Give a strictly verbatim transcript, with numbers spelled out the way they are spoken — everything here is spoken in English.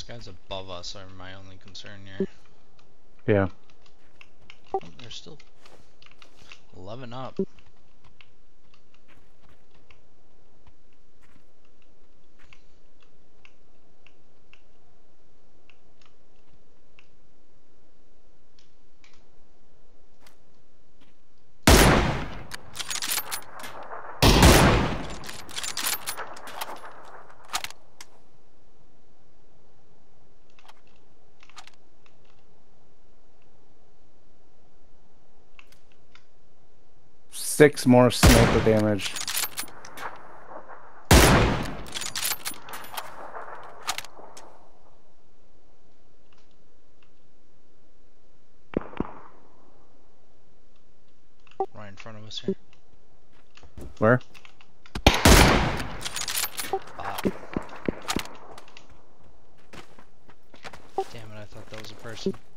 Those guys above us are my only concern here. Yeah. Oh, they're still eleven up. Six more sniper damage. Right in front of us here. Where? Bot. Damn it, I thought that was a person.